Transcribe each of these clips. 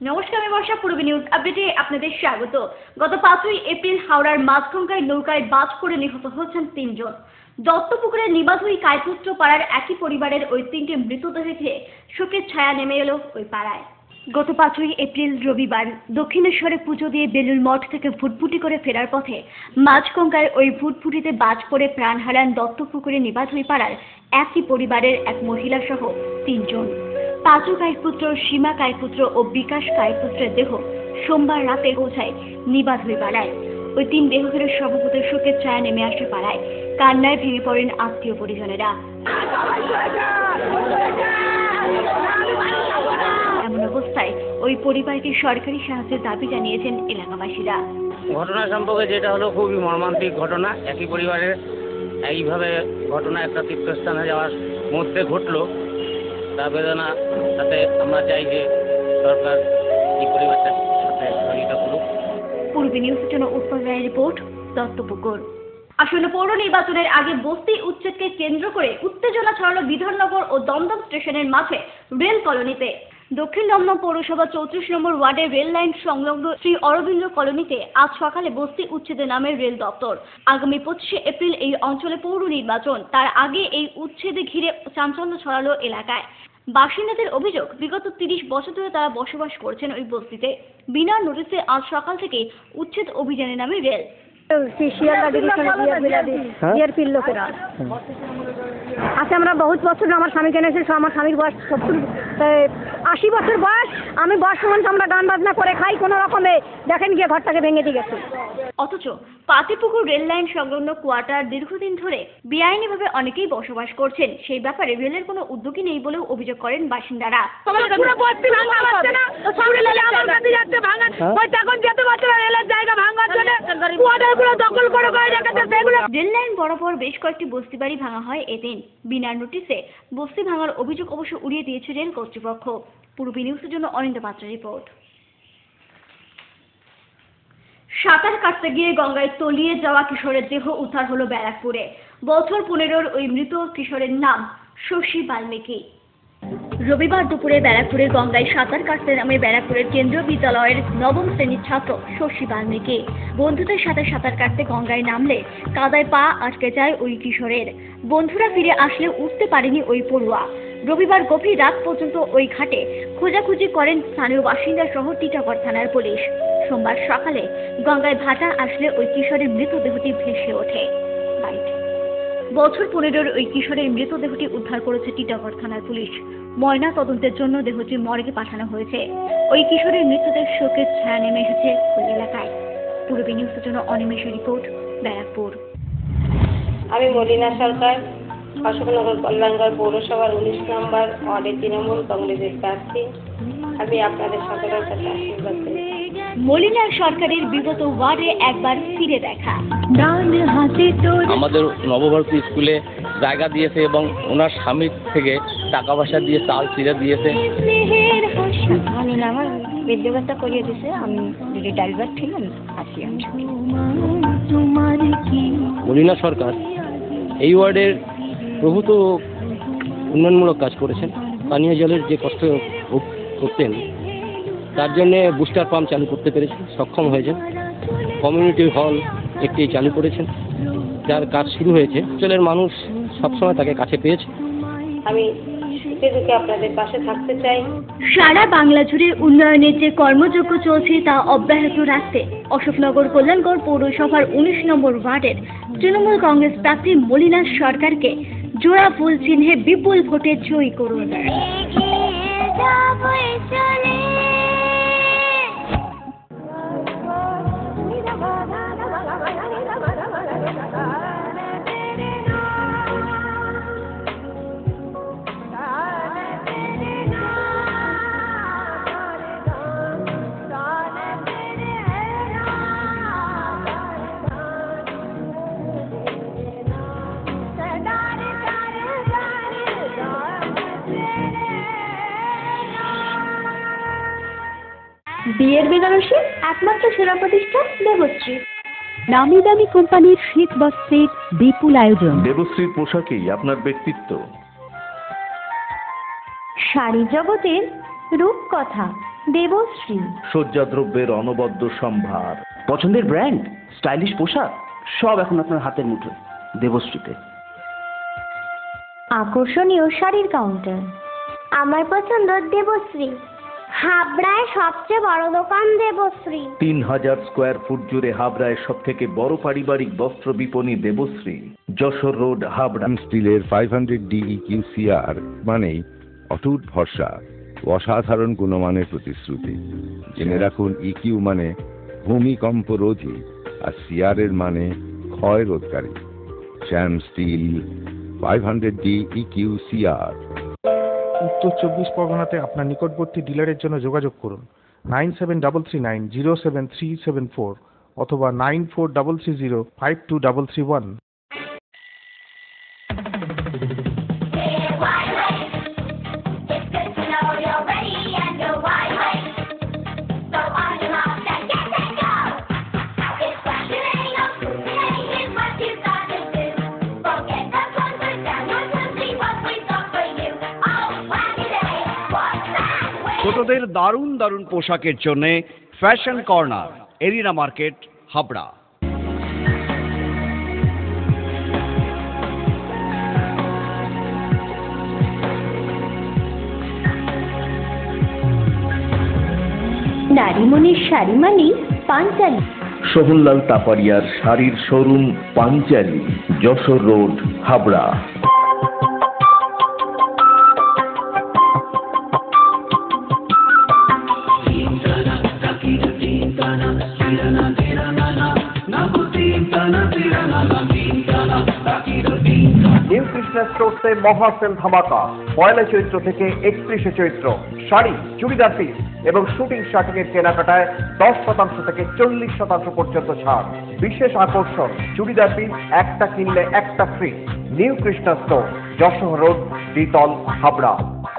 নমস্কার, আমি বর্ষা। পূর্ব নিউজ আপডেটে আপনাদের স্বাগত। গত 5ই এপ্রিল হাওড়ার মাঝগঙ্গায় নৌকায় বাজ পড়ে নিহত হয়েছেন 3 জন। দত্তপুকুরের নিবাধুই কায়পুত্র পাড়ার একই পরিবারের ওই 3টি মৃতদেহে শোকের ছায়া নেমে এলো ওই পাড়ায়। গত 5ই এপ্রিল রবিবার দক্ষিণেশ্বরে পুজো দিয়ে বেলুর মঠ থেকে ফুটফুটি করে ফেরার পথে মাঝগঙ্গায় ওই ফুটফুটিতে বাজ পড়ে প্রাণ হারান দত্তপুকুরের নিবাধুই পাড়ার একই পরিবারের এক মহিলা সহ 3 জন। পাঁচু কায়পুত্র, সীমা কায়পুত্র ও বিকাশ কায়পুত্রের দেহ সোমবার রাতে পৌঁছায় নিবাধুই পাড়ায়। ওই 3 দেহঘরের স্বভাবত শোকের ছায়া নেমে আসে পাড়ায়। কান্নায় ভেঙে পড়েন আত্মীয় পরিজনেরা। এমন অবস্থায় ওই পরিবারকে সরকারি সাহায্যের দাবি জানিয়েছেন এলাকাবাসীরা। ঘটনা সম্পর্কে যেটা হলো খুবই মর্মান্তিক ঘটনা। একই পরিবারের এইভাবে ঘটনা একটা তীর্থস্থানে যাওয়ার মধ্যে ঘটলো। তার বেদনা তাতে আমরা চাই যে সরকার এই পরিবারটার সাথে সহযোগিতা করুক। পূর্বী নিউজের জন্য উৎপল রায়ের রিপোর্ট, দত্তপুকুর। আসন্ন পৌর নির্বাচনের আগে বস্তি উচ্ছেদকে কেন্দ্র করে উত্তেজনা ছড়ালো বিধাননগর ও দমদম স্টেশনের মাঝে রেল কলোনিতে। দক্ষিণ দমদম পৌরসভা 34 নম্বর ওয়ার্ডের রেল লাইন সংলগ্ন শ্রী অরবিন্দ কলোনিতে আজ সকালে বস্তি উচ্ছেদের নামে রেল দপ্তর। আগামী 25শে এপ্রিল এই অঞ্চলে পৌর নির্বাচন। তার আগে এই উচ্ছেদে ঘিরে চাঞ্চল্য ছড়ালো এলাকায়। বাসিন্দাদের অভিযোগ, বিগত 30 বছর ধরে তারা বসবাস করছেন ওই বস্তিতে। বিনা নোটিসে আজ সকাল থেকে উচ্ছেদ অভিযানের নামে রেল। আচ্ছা, আমরা বহুত বছর আমার স্বামীকে এনেছে। আমার স্বামীর বয়স 80 বছর বয়স। আমি বয়স সমান আমরা গান বাজনা করে খাই কোনো রকমে। দেখেন গিয়ে ঘরটাকে ভেঙে দিয়ে গেছে। অথচ পাতিপুকুর রেল লাইন সংলগ্ন কোয়ার্টার দীর্ঘদিন ধরে বেআইনিভাবে অনেকেই বসবাস করছেন। সেই ব্যাপারে রেলের কোনো উদ্যোগী নেই বলেও অভিযোগ করেন বাসিন্দারা। রেল লাইন বরাবর বেশ কয়েকটি বস্তি বাড়ি ভাঙা হয় এদিন। বিনা নোটিসে বস্তি ভাঙার অভিযোগ অবশ্য উড়িয়ে দিয়েছে রেল কর্তৃপক্ষ। পূর্বী নিউজের জন্য অনিন্দ পাত্রের রিপোর্ট। সাঁতার কাটতে গিয়ে গঙ্গায় তলিয়ে যাওয়া কিশোরের দেহ উদ্ধার হলো ব্যারাকপুরে। বছর 15-র ওই মৃত কিশোরের নাম শশী বাল্মীকি। রবিবার দুপুরে ব্যারাকপুরের গঙ্গায় সাঁতার কাটতে নামে ব্যারাকপুরের কেন্দ্রীয় বিদ্যালয়ের 9ম শ্রেণীর ছাত্র শশী বাল্মীকি। বন্ধুদের সাথে সাঁতার কাটতে গঙ্গায় নামলে কাদায় পা আটকে যায় ওই কিশোরের। বন্ধুরা ফিরে আসলে উঠতে পারেনি ওই পড়ুয়া। রবিবার গভীর রাত পর্যন্ত ওই ঘাটে খোঁজাখুঁজি করেন স্থানীয় বাসিন্দা সহ টিটাগড় থানার পুলিশ। সোমবার সকালে গঙ্গায় ভাটা আসলে ওই কিশোরের মৃতদেহটি ভেসে ওঠে। বছর 15-র ওই কিশোরের মৃতদেহটি উদ্ধার করেছে টিটাগড় থানার পুলিশ। ময়না তদন্তের জন্য দেহটি মর্গে পাঠানো হয়েছে। ওই কিশোরের মৃতদেহ শোকের ছায়া নেমে এসেছে ওই এলাকায়। পূর্বী নিউজের জন্য অনিমেষের রিপোর্ট, ব্যারাকপুর। আমি মলিনা সরকার, অশোকনগর কল্যাণগড় পৌরসভার 19 নম্বর ওয়ার্ডের তৃণমূল কংগ্রেসের প্রার্থী। আমি আপনাদের সকলের কাছে আশীর্বাদ করি। মলিনা সরকারের বিগত ওয়ার্ডে একবার ফিরে দেখা। আমাদের নবভারতী স্কুলে জায়গা দিয়েছে এবং ওনার স্বামীর থেকে টাকা পয়সা দিয়ে চাল চিড়ে দিয়েছে। আমার বিদ্যাভ্যাসটা করিয়ে দিয়েছে। আমি যদি ড্রাইভার ছিলাম আছি। মলিনা সরকার এই ওয়ার্ডের প্রভূত উন্নয়নমূলক কাজ করেছেন। পানীয় জলের যে কষ্ট করতেন তার জন্যে বুস্টার পাম্প চালু করতে পেরেছেন, সক্ষম হয়েছেন। কমিউনিটি হল একটি চালু করেছেন, যার কাজ শুরু হয়েছে। অঞ্চলের মানুষ সবসময় তাকে কাছে পেয়েছে। আমি আপনাদের পাশে থাকতে চাই। সারা বাংলা জুড়ে উন্নয়নের যে কর্মযজ্ঞ চলছে তা অব্যাহত রাখতে অশোকনগর কল্যাণগড় পৌরসভার 19 নম্বর ওয়ার্ডের তৃণমূল কংগ্রেস প্রার্থী মলিনা সরকারকে জোড়া ফুল চিহ্নে বিপুল ভোটে জয়ী করুন। বিয়ের বেনারসি একমাত্র সেরা প্রতিষ্ঠান দেবশ্রী। নামি দামি কোম্পানির শীত বস্ত্রের বিপুল আয়োজন। দেবশ্রীর পোশাকেই আপনার ব্যক্তিত্ব। শাড়ি জগতের রূপকথা, দেবশ্রী। সজ্জাদ্রব্যের অনবদ্য সম্ভার, পছন্দের ব্র্যান্ড, স্টাইলিশ পোশাক, সব এখন আপনার হাতের মুঠোয় দেবশ্রীতে। আকর্ষণীয় শাড়ির কাউন্টার। আমার পছন্দ দেবশ্রী। হাবড়ায় সবচেয়ে বড় দোকান দেবশ্রী। 3000 স্কোয়ার ফুট জুড়ে হাবড়ায় সব থেকে বড় পারিবারিক বস্ত্র বিপণী দেবশ্রী, যশোর রোড, হাবড়া। স্টিলের 500 DEQCR মানেই অটুট ভরসা, অসাধারণ গুণমানের প্রতিশ্রুতি। জেনে রাখুন, ইকিউ মানে ভূমিকম্প রোধী, আর সিআর এর মানে ক্ষয় রোধকারী। শ্যাম স্টিল 500 DEQCR। উত্তর 24 পরগনাতে আপনার নিকটবর্তী ডিলারের জন্য যোগাযোগ করুন 9733907374 অথবা 9433052331। ছোটদের দারুণ দারুণ পোশাকের জন্য fashion corner, arena market, Habra. নারীমণির শাড়ি মানেই পাঞ্চালী। সোহনলাল তাপারিয়ার শাড়ির showroom Panchali, Jessore road, Habra. New Krishna স্টোরসে মহাসেল ধামাকা 1 চৈত্র থেকে 31 চৈত্র। শাড়ি, চুড়িদার পিস এবং শুটিং শার্টিং এর কেনাকাটায় 10% থেকে 40% পর্যন্ত ছাড়। বিশেষ আকর্ষণ, চুড়িদার পিস একটা কিনলে একটা free. New Krishna store, Jessore road, দ্বিতল, হাবড়া।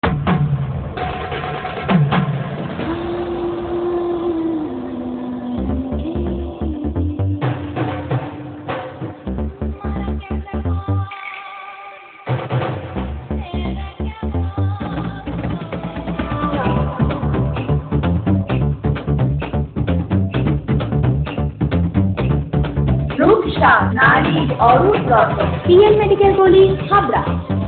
পিএল মেডিকেল গলি, হাবড়া।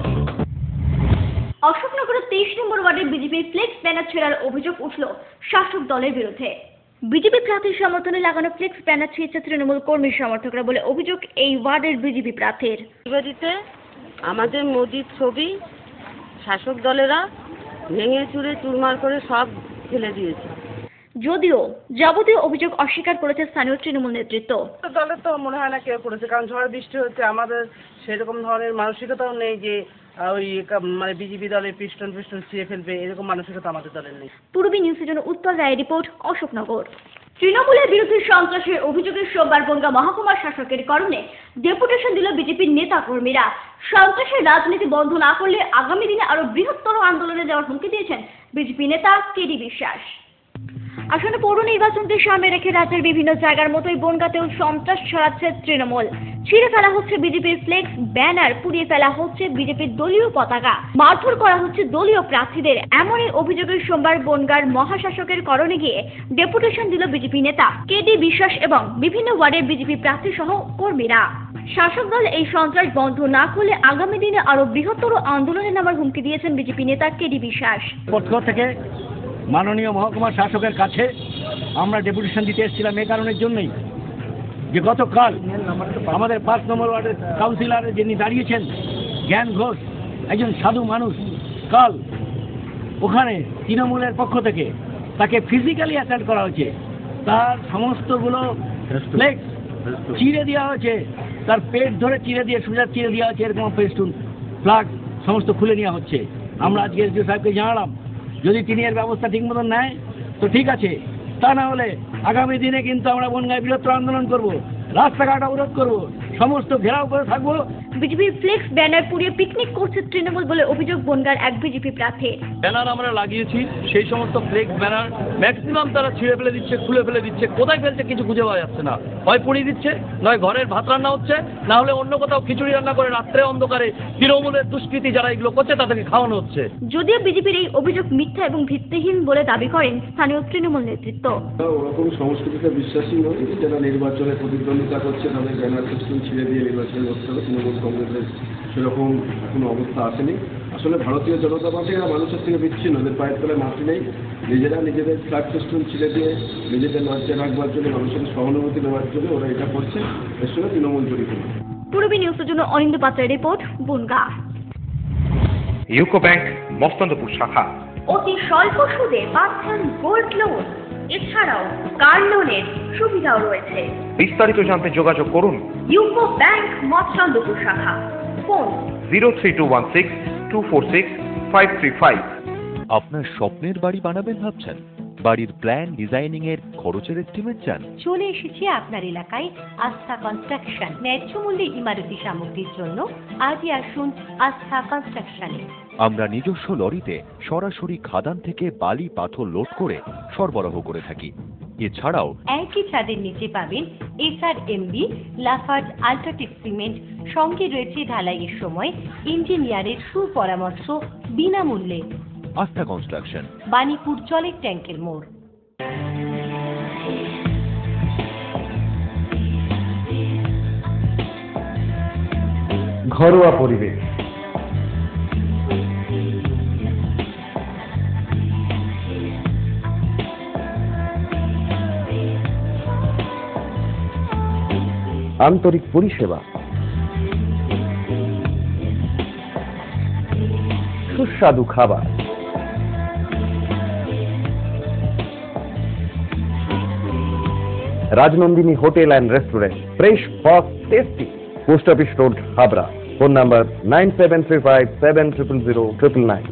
অশোকনগরের 23 নম্বর ওয়ার্ডে বিজেপির ফ্লেক্স ব্যানার ছেড়ার অভিযোগ উঠল শাসক দলের বিরুদ্ধে। বিজেপি প্রার্থীর সমর্থনে লাগানো ফ্লেক্স ব্যানার ছিঁড়ছে তৃণমূল কর্মী সমর্থকরা বলে অভিযোগ এই ওয়ার্ডের বিজেপি প্রার্থীর। আমাদের মোদির ছবি শাসক দলেরা ভেঙে চুরে চুরমার করে সব ফেলে দিয়েছে। যদিও যাবতীয় অভিযোগ অস্বীকার করেছে স্থানীয় তৃণমূল নেতৃত্ব। দলে তো মনে হয় না কেউ করেছে, কারণ ঝড় বৃষ্টি হচ্ছে, আমাদের সেরকম ধরনের মানসিকতাও নেই যে ওই মানে বিজেপি দলের পিস্টন ছিঁড়ে ফেলবে, এরকম মানসিকতা আমাদের দলের নেই। পূর্বী নিউজের জন্য উত্তর রায় রিপোর্ট, অশোকনগর। তৃণমূলের বিরুদ্ধে সন্ত্রাসের অভিযোগে সোমবার বনগাঁ মহকুমা শাসকের কারণে ডেপুটেশন দিল বিজেপির নেতা কর্মীরা। সন্ত্রাসের রাজনীতি বন্ধ না করলে আগামী দিনে আরো বৃহত্তর আন্দোলনে যাওয়ার হুমকি দিয়েছেন বিজেপি নেতা কেডি বিশ্বাস। আসন্ন পৌর নির্বাচনকে সামনে রেখে রাজ্যের বিভিন্ন জায়গার মতোই বনগাঁতেও সন্ত্রাস ছড়াচ্ছে তৃণমূল। ছিঁড়ে ফেলা হচ্ছে বিজেপির ফ্লেক্স ব্যানার, পুড়িয়ে ফেলা হচ্ছে বিজেপির দলীয় পতাকা, মারধর করা হচ্ছে দলীয় প্রার্থীদের। এমনই অভিযোগের সোমবার বনগাঁর মহাশাসকের করণে গিয়ে ডেপুটেশন দিল বিজেপি নেতা কেডি বিশ্বাস এবং বিভিন্ন ওয়ার্ডের বিজেপি প্রার্থী সহ কর্মীরা। শাসক দল এই সন্ত্রাস বন্ধ না করলে আগামী দিনে আরো বৃহত্তর আন্দোলনে নামার হুমকি দিয়েছেন বিজেপি নেতা কেডি বিশ্বাস। থেকে মাননীয় মহকুমা শাসকের কাছে আমরা ডেপুটেশন দিতে এসেছিলাম এই কারণের জন্যই যে গতকাল আমাদের 5 নম্বর ওয়ার্ডের কাউন্সিলর যিনি দাঁড়িয়েছেন জ্ঞান ঘোষ, একজন সাধু মানুষ, কাল ওখানে তৃণমূলের পক্ষ থেকে তাকে ফিজিক্যালি অ্যাটাক করা হয়েছে। তার সমস্তগুলো ফ্লেক্স চিড়ে দেওয়া হয়েছে, তার পেট ধরে চিড়ে দিয়ে সোজা চিড়ে দেওয়া হয়েছে, এরকম ফেস্টুন ফ্ল্যাগ সমস্ত খুলে নেওয়া হচ্ছে। আমরা আজকে এসডিও সাহেবকে জানালাম, যদি তিনি এর ব্যবস্থা ঠিক মতন নেয় তো ঠিক আছে, তা না হলে আগামী দিনে কিন্তু আমরা বনগাঁয় বৃহত্তর আন্দোলন করব, রাস্তাঘাট অবরোধ করব, সমস্ত ঘেরাও করে থাকবো। বিজেপির ফ্লেক্স ব্যানার পুড়িয়ে পিকনিক করছে তৃণমূল বলে অভিযোগ বনগাঁর এক বিজেপি প্রার্থী। ব্যানার আমরা লাগিয়েছি, সেই সমস্ত ফ্লেক্স ব্যানার ম্যাক্সিমাম তারা ছিঁড়ে ফেলে দিচ্ছে, খুলে ফেলে দিচ্ছে, কোথায় ফেলছে কিছু খুঁজে পাওয়া যাচ্ছে না। হয় পুড়িয়ে দিচ্ছে, নয় ঘরের ভাত রান্না হচ্ছে, না হলে অন্য কোথাও খিচুড়ি রান্না করে রাত্রে অন্ধকারে তৃণমূলের দুষ্কৃতী যারা এগুলো করছে তাদেরকে খাওয়ানো হচ্ছে। যদিও বিজেপির এই অভিযোগ মিথ্যা এবং ভিত্তিহীন বলে দাবি করেন স্থানীয় তৃণমূল নেতৃত্ব। ওরকম সংস্কৃতিতে বিশ্বাসী নয়, যারা নির্বাচনে প্রতিদ্বন্দ্বিতা করছে তাদের ব্যানার সিস্টেম ছিঁড়ে দিয়ে নির্বাচন করতে হবে। তৃণমূল কংগ্রেসের সেরকম কোনো অবস্থা আসেনি। আসলে ভারতীয় জনতা পার্টি আর মানুষের থেকে বিচ্ছিন্ন, ওদের পায়ের তলায় মাটি নেই। নিজেরা নিজেদের ফ্ল্যাগ সিস্টেম ছিঁড়ে দিয়ে নিজেদের লজ্জা রাখবার জন্য, মানুষের সহানুভূতি নেওয়ার জন্য ওরা এটা করছে। এর সঙ্গে তৃণমূল জড়িত নয়। পূর্বী নিউজের জন্য অনিন্দ পাত্রের report, Bongaon. UCO bank Mastandpur শাখা। অতি স্বল্প সুদে পাচ্ছেন গোল্ড লোন, এছাড়াও কার লোনের সুবিধাও রয়েছে। বিস্তারিত জানতে যোগাযোগ করুন ইউকো ব্যাংক মস্তন্দপুর শাখা, ফোন 03216246535। আপনার স্বপ্নের বাড়ি বানাবেন ভাবছেন? বাড়ির প্ল্যান ডিজাইনিং এর খরচের এস্টিমেট চান? চলে এসেছি আপনার এলাকায় আস্থা কনস্ট্রাকশন। ন্যায্য মূল্যে ইমারতি সামগ্রীর জন্য আজই আসুন আস্থা কনস্ট্রাকশনে। আমরা নিজস্ব লরিতে সরাসরি খাদান থেকে বালি পাথর লোড করে সরবরাহ করে থাকি। এছাড়াও একই ছাদের নিচে পাবেন SRMB, লাফার্জ, আল্ট্রাটেক সিমেন্ট, সঙ্গে রয়েছে ঢালাইয়ের সময় ইঞ্জিনিয়ারের সুপরামর্শ বিনামূল্যে। আস্থা কনস্ট্রাকশন, বাণীপুর জলের ট্যাঙ্কের মোড়। ঘরোয়া পরিবেশ, আন্তরিক পরিষেবা, সুস্বাদু খাবার, Rajnandini hotel and restaurant, fresh, fast, tasty. Post office road, Habra. Phone number 9735700999।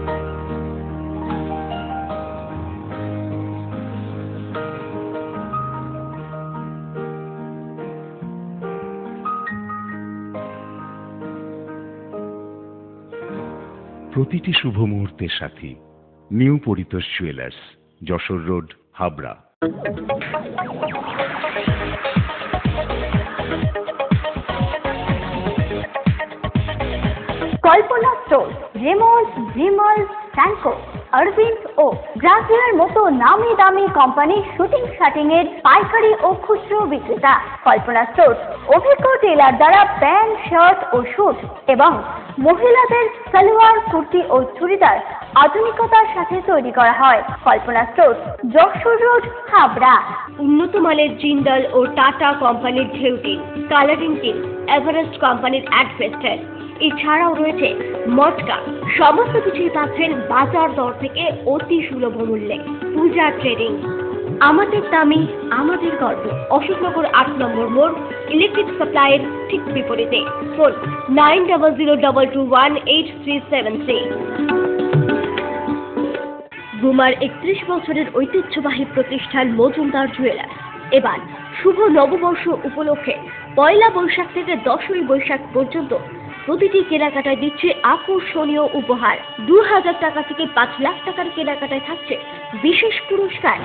প্রতিটি শুভ মুহূর্তের সাথী new Paritosh jewellers, Jessore road, Habra. Kalpana store, Raymonds, Vimal, Franco, Arvind ও গ্রাসিয়ার মতো নামি দামি কোম্পানির শুটিং শাটিং এর পাইকারি ও খুচরো বিক্রেতা। কল্পনা স্টোর অভিজ্ঞ টেলার দ্বারা প্যান্ট, শার্ট ও স্যুট এবং মহিলাদের সালোয়ার, কুর্তি ও চুড়িদার আধুনিকতার সাথে তৈরি করা হয়। Kalpana store, Jessore road, Habra. উন্নত মানের জিন্দাল ও টাটা কোম্পানির ঢেউ টিন, কালারিং টিন, এভারেস্ট কোম্পানির অ্যাডভেস্টার, এছাড়াও রয়েছে মটকা। সমস্ত কিছুই পাচ্ছেন বাজার দর থেকে অতি সুলভ মূল্যে। পূজা ট্রেডিং, আমাদের দামি আমাদের গর্ব। অশোকনগর 8 নম্বর মোড়, ইলেকট্রিক সাপ্লাইয়ের ঠিক বিপরীতে। ফোন 9002218373। গুমার 31 বছরের ঐতিহ্যবাহী প্রতিষ্ঠান মজুমদার জুয়েলার্স এবার শুভ নববর্ষ উপলক্ষে 1 বৈশাখ থেকে 10ই বৈশাখ পর্যন্ত প্রতিটি কেনাকাটায় দিচ্ছে আকর্ষণীয় উপহার। 2000 টাকা থেকে 5 লাখ টাকার কেনাকাটায় থাকছে বিশেষ পুরস্কার।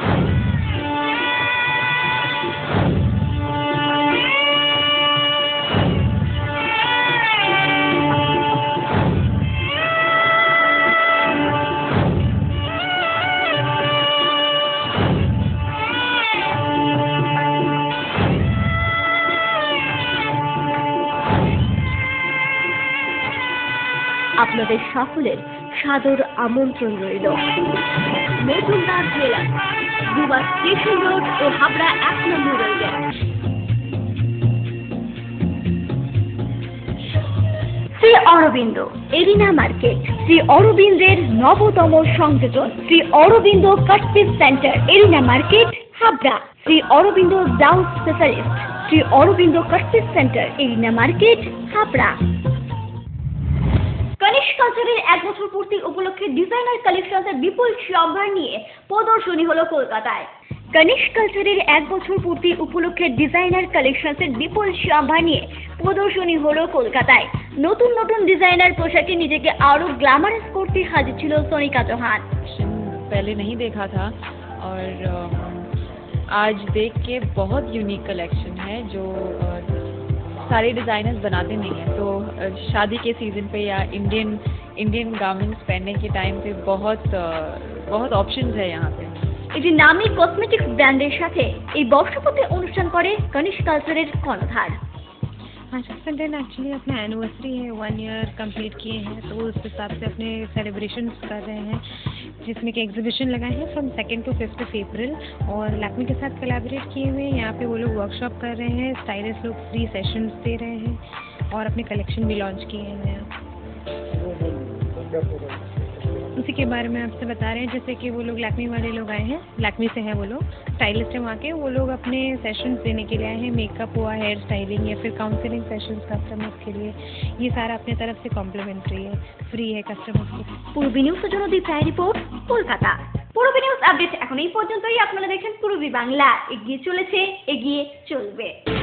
আপনাদের সকলের সাদর আমন্ত্রণ রইল। Majumdar jewellers, Guma station road ও হাবড়া 1 নম্বর রইল। শ্রী অরবিন্দ এরিনা মার্কেট, শ্রী অরবিন্দের নবতম সংযোজন, Shri Aurobindo cut piece centre, arena market, Habra. Shri Aurobindo blouse specialist, Shri Aurobindo cut piece centre, arena market, Habra. Ganesh কালচারের 1 বছর পূর্তি উপলক্ষে ডিজাইনার কালেকশনের বিপুল সম্ভার নিয়ে প্রদর্শনী হলো কলকাতায়। গণেশ কালচারের 1 বছর পূর্তি উপলক্ষে ডিজাইনার কালেকশনসের বিপুল সম্ভার নিয়ে প্রদর্শনী হলো কলকাতায়। নতুন নতুন ডিজাইনার পোশাকে নিজেকে আরো গ্ল্যামারাস করতে হাজির ছিল सोनिका चौहान। पहले नहीं देखा था और आज देख के बहुत यूनिक कलेक्शन है जो सारे डिजाइनर्स बनाते नहीं हैं, तो शादी के सीजन पे या इंडियन गारमेंट्स पहनने के टाइम पे बहुत ऑप्शंस है यहाँ पे। এটি নামী কসমেটিক্স ব্র্যান্ডের সাথে এই বর্ষপূর্তি অনুষ্ঠান করে গণেশ কালচারের কর্ণধার। आज का दिन एक्चुअली अपना एनिवर्सरी है, 1 ईयर कंप्लीट किए हैं, तो उस हिसाब से अपने सेलिब्रेशंस कर रहे हैं, जिसमें कि एग्जीबिशन लगाए हैं फ्रॉम 2 to 5 अप्रैल और लैक्मे के साथ कोलैबोरेट किए हुए हैं। यहाँ पे वो लोग वर्कशॉप कर रहे हैं, स्टाइलिस्ट लोग फ्री सेशंस दे रहे हैं और अपने कलेक्शन भी लॉन्च किए हैं। उसी के बारे में आपसे बता रहे हैं, जैसे कि वो लोग लैक्मे वाले लोग आए हैं, लैक्मे से हैं वो लोग, स्टाइलिस्ट हैं वहाँ के, वो लोग अपने सेशंस देने के लिए आए हैं, मेकअप हुआ, हेयर स्टाइलिंग या फिर काउंसलिंग सेशंस कस्टमर्स के लिए। ये सारा अपने तरफ से कॉम्प्लीमेंट्री है, फ्री है कस्टमर्स को। পূর্বী নিউজের জন্য দীপ্তায় report, Kolkata. Purbi news update এখন এই পর্যন্তই। আপনারা দেখেন পূর্বী বাংলা, এগিয়ে চলেছে, এগিয়ে চলবে।